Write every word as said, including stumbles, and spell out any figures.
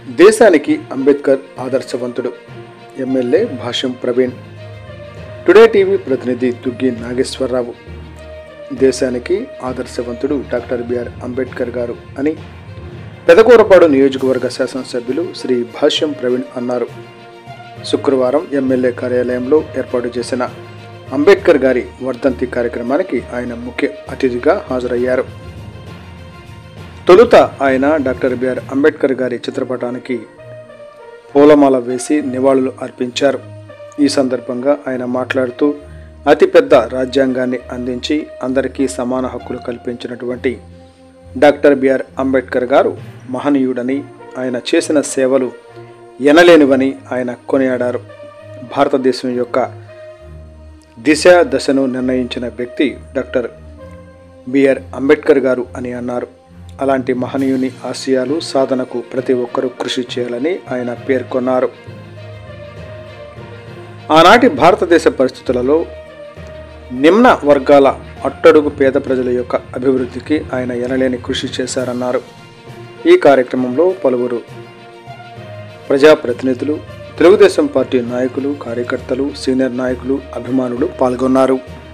దేశానికి అంబేద్కర్ ఆదర్శవంతుడు. MLA Bhashyam Praveen. Today TV ప్రతినిధి తుగ్గి నాగేశ్వరరావు. దేశానికి ఆదర్శవంతుడు డాక్టర్ బిఆర్ అంబేద్కర్ గారు అని పెదకూరపాడు నియోజకవర్గ శాసనసభ్యులు శ్రీ భాష్యం ప్రవీణ్ అన్నారు. శుక్రవారం ఎమ్మెల్యే కార్యాలయంలో ఏర్పాటు చేసిన అంబేద్కర్ గారి వర్ధంతి కార్యక్రమానికి ఆయన ముఖ్య అతిథిగా హాజరయ్యారు. తొలుత ఆయన డాక్టర్ బిఆర్ అంబేద్కర్ గారి చిత్రపటానికి పూలమాల వేసి నివాళులు అర్పించారు. ఈ సందర్భంగా ఆయన మాట్లాడుతూ అతిపెద్ద రాజ్యాంగాన్ని అందించి అందరికీ సమాన హక్కులు కల్పించినటువంటి డాక్టర్ బిఆర్ అంబేద్కర్ గారు మహనీయుడని, ఆయన చేసిన సేవలు ఎనలేనివని ఆయన కొనియాడారు. భారతదేశం యొక్క దిశ దశను నిర్ణయించిన వ్యక్తి డాక్టర్ బిఆర్ అంబేద్కర్ గారు అని అన్నారు. అలాంటి మహనీయుని ఆశయాలు సాధనకు ప్రతి ఒక్కరూ కృషి చేయాలని ఆయన పేర్కొన్నారు. ఆనాటి భారతదేశ పరిస్థితులలో నిమ్న వర్గాల అట్టడుగు పేద ప్రజల యొక్క అభివృద్ధికి ఆయన ఎనలేని కృషి చేశారన్నారు. ఈ కార్యక్రమంలో పలువురు ప్రజాప్రతినిధులు, తెలుగుదేశం పార్టీ నాయకులు, కార్యకర్తలు, సీనియర్ నాయకులు, అభిమానులు పాల్గొన్నారు.